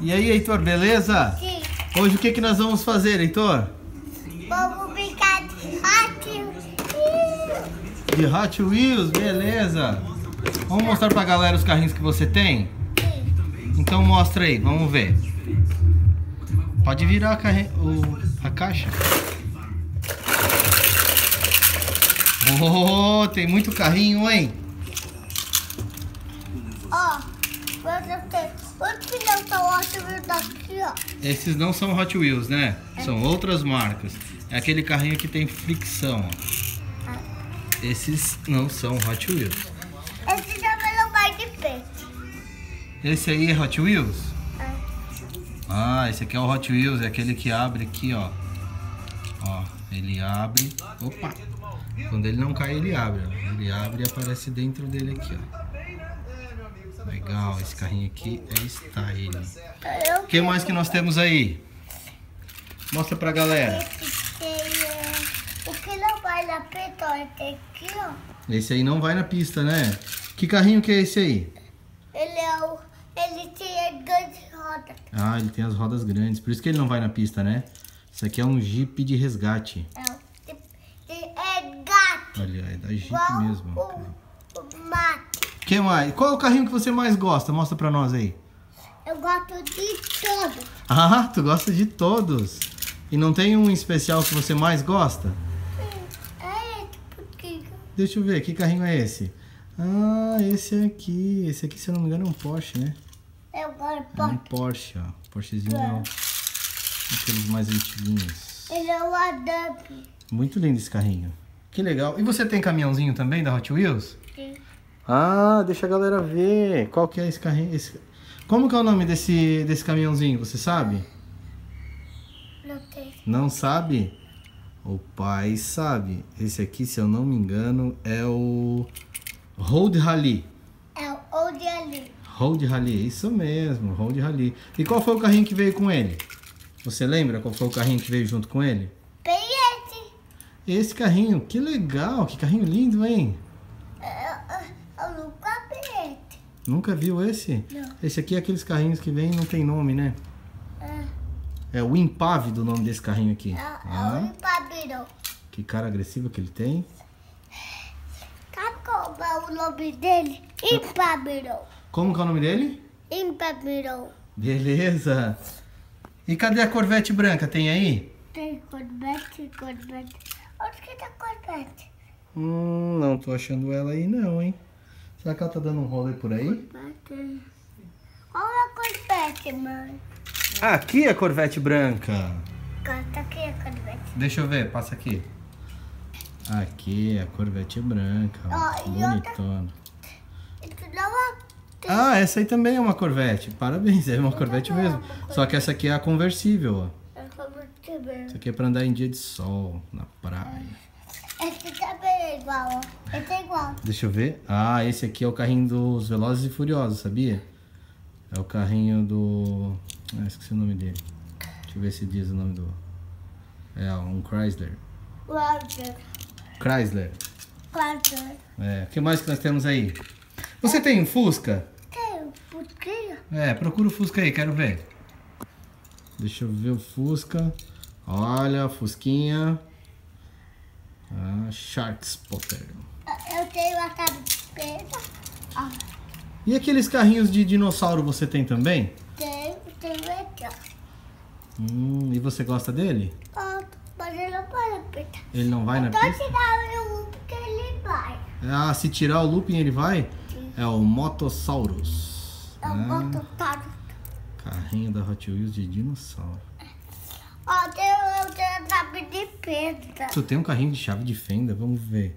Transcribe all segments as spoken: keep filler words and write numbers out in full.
E aí, Heitor, beleza? Sim. Hoje o que, que nós vamos fazer, Heitor? Vamos brincar de Hot Wheels. De Hot Wheels, beleza. Vamos mostrar pra galera os carrinhos que você tem? Sim. Então mostra aí, vamos ver. Pode virar a, carri... o... a caixa. Oh, tem muito carrinho, hein? Ó, você tem os pneus são Hot Wheels daqui, ó. Esses não são Hot Wheels, né? São outras marcas. É aquele carrinho que tem fricção, ó. Esses não são Hot Wheels. Esse também não vai de peixe. Esse aí é Hot Wheels? É. Ah, esse aqui é o Hot Wheels, é aquele que abre aqui, ó. Ó, ele abre. Opa! Quando ele não cai, ele abre. Ó. Ele abre e aparece dentro dele aqui, ó. Legal, esse carrinho aqui é Style. O que mais que nós temos aí? Mostra pra galera. Esse tem, é, o que não vai na pista, tem aqui, ó. Esse aí não vai na pista, né? Que carrinho que é esse aí? Ele é o. Ele tem grandes rodas. Ah, ele tem as rodas grandes, por isso que ele não vai na pista, né? Isso aqui é um Jeep de resgate. É, o- é gato. Olha, é da Jeep Igual mesmo. O, o mate. Que mais? Qual é o carrinho que você mais gosta? Mostra pra nós aí. Eu gosto de todos. Ah, tu gosta de todos. E não tem um especial que você mais gosta? É esse pouquinho. Deixa eu ver, que carrinho é esse? Ah, esse aqui. Esse aqui, se eu não me engano, é um Porsche, né? Eu gosto É um de Porsche, ó. Porschezinho, ó. Aqueles mais antiguinhos. Ele é o Adamp. Muito lindo esse carrinho. Que legal. E você tem caminhãozinho também da Hot Wheels? Sim. Ah, deixa a galera ver. Qual que é esse carrinho? Esse... Como que é o nome desse, desse caminhãozinho? Você sabe? Não tem. Não sabe? O pai sabe. Esse aqui, se eu não me engano, é o Road Rally. É o Old ali. Road Rally, isso mesmo, Road Rally. E qual foi o carrinho que veio com ele? Você lembra qual foi o carrinho que veio junto com ele? Tem esse. Esse carrinho, que legal, que carrinho lindo, hein? Eu, eu nunca vi esse. Nunca viu esse? Não. Esse aqui é aqueles carrinhos que vem e não tem nome, né? É, É o Impávido o nome desse carrinho aqui. é, é Ah, o Impabirão. que cara agressiva que ele tem. Sabe qual é o nome dele? Impabirão. Como que é o nome dele? Impabirão. Beleza. E cadê a Corvette branca? Tem aí? Tem Corvette, Corvette. Onde que tá Corvette? Hum, não tô achando ela aí não, hein? Será que ela tá dando um rolê por aí? Corvette. Qual é a Corvette, mãe? Aqui é a Corvette branca. Tá aqui a Corvette. Deixa eu ver, passa aqui. Aqui é a Corvette branca. Ó, Ó, e outra- bonitona. Isso não é... Ah, essa aí também é uma Corvette. Parabéns, é uma Corvette mesmo. Só que essa aqui é a conversível, ó. É Corvette mesmo. Isso aqui é pra andar em dia de sol, na praia. Esse também é igual, ó. Esse é igual. Deixa eu ver. Ah, esse aqui é o carrinho dos Velozes e Furiosos, sabia? É o carrinho do... Ah, esqueci o nome dele. Deixa eu ver se diz o nome do... É, um Chrysler. Chrysler. Chrysler. Chrysler. É, o que mais que nós temos aí? Você tem um Fusca? Tem um pouquinho. É, procura o Fusca aí, quero ver. Deixa eu ver o Fusca. Olha, Fusquinha. Ah, Shark Spotter. Eu tenho a cabeça. Ó, E aqueles carrinhos de dinossauro você tem também? tem, tem aqui, ó. Hum, e você gosta dele? Ó, mas ele não vai na pista. Ele não vai na Então pista? tirar o loop que ele vai. Ah, se tirar o looping ele vai? É o Motosaurus. Eu Ah, boto todo. carrinho da Hot Wheels de dinossauro. Ó, tem, eu tenho a chave de pedra. Tu tem um carrinho de chave de fenda? Vamos ver.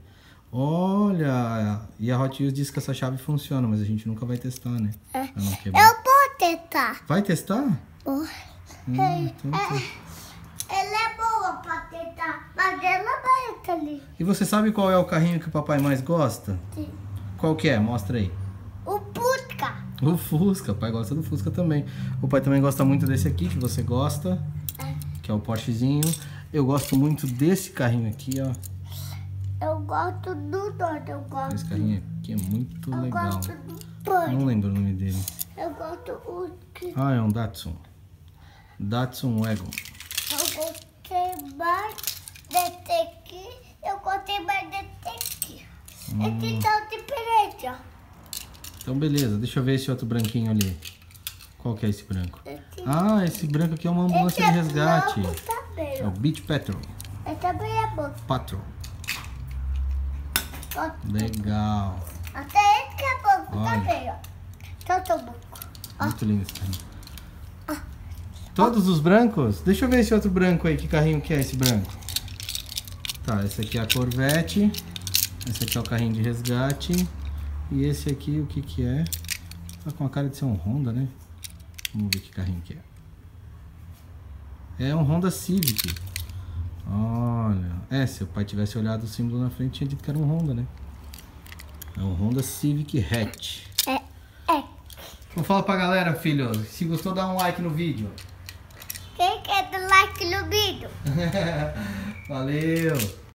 Olha, e a Hot Wheels diz que essa chave funciona, mas a gente nunca vai testar, né? É. Pra não quebrar. Eu vou tentar. Vai testar? Ó, Hum, é, então tá. é, ela é boa pra tentar, mas ela vai estar ali. E você sabe qual é o carrinho que o papai mais gosta? Sim. Qual que é? Mostra aí. O Pusca. O Fusca, o pai gosta do Fusca também. O pai também gosta muito desse aqui, que você gosta, É. que é o Porschezinho. Eu gosto muito desse carrinho aqui, ó. Eu gosto do dois, eu gosto. Esse carrinho aqui é muito eu legal. gosto do dois. Não lembro o nome dele. Eu gosto o que... Ah, é um Datsun. Datsun Wagon. Eu gostei mais desse aqui. Eu gostei mais desse aqui. Hum. Esse tá diferente, ó. Então beleza, deixa eu ver esse outro branquinho ali. Qual que é esse branco? Esse, Ah, esse branco aqui é uma ambulância esse de resgate. É branco também, É ó. o Beach Patrol. Esse também é bom. Patrol. Ó, Legal. até esse que é bom Olha. também, ó. Então, tô bom. Muito lindo esse carrinho. Todos os brancos? Deixa eu ver esse outro branco aí. Que carrinho que é esse branco? Tá, esse aqui é a Corvette. Esse aqui é o carrinho de resgate. E esse aqui, o que que é? Tá com a cara de ser um Honda, né? Vamos ver que carrinho que é. É um Honda Civic. Olha. É, se o pai tivesse olhado o símbolo na frente, tinha dito que era um Honda, né? É um Honda Civic Hatch. É, é. Então fala pra galera, filho. Se gostou, dá um like no vídeo. Quem quer do like no vídeo? Valeu!